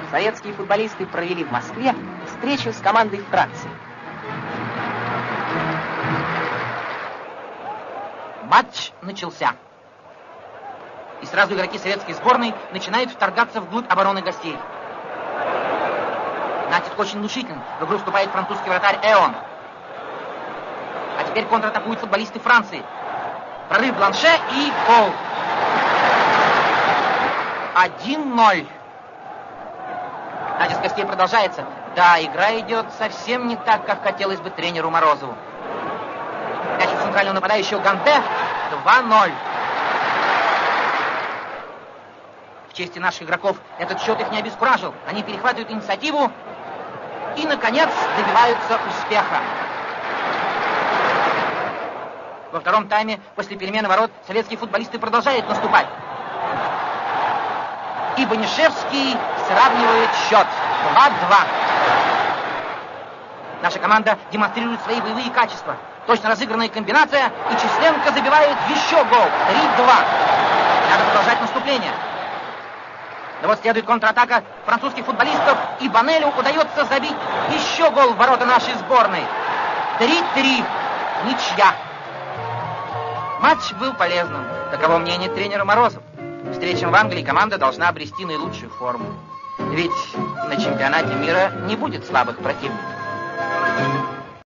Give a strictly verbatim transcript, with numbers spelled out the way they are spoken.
советские футболисты провели в Москве встречу с командой Франции. Матч начался. И сразу игроки советской сборной начинают вторгаться вглубь обороны гостей. Натиск очень внушителен. В игру вступает французский вратарь Эон. А теперь контратакуют футболисты Франции. Прорыв Бланше и гол. один ноль. Натиск гостей продолжается. Да, игра идет совсем не так, как хотелось бы тренеру Морозову. Мяч у центрального нападающего Ганте. два ноль. В чести наших игроков этот счет их не обескуражил. Они перехватывают инициативу и, наконец, добиваются успеха. Во втором тайме, после перемены ворот, советские футболисты продолжают наступать. И Банишевский сравнивает счет два-два. Наша команда демонстрирует свои боевые качества. Точно разыгранная комбинация, и Численко забивает еще гол. три-два. Надо продолжать наступление. Но вот следует контратака французских футболистов, и Банелю удается забить еще гол в ворота нашей сборной. три-три. Ничья. Матч был полезным. Таково мнение тренера Морозов. Встречам в Англии команда должна обрести наилучшую форму. Ведь на чемпионате мира не будет слабых противников.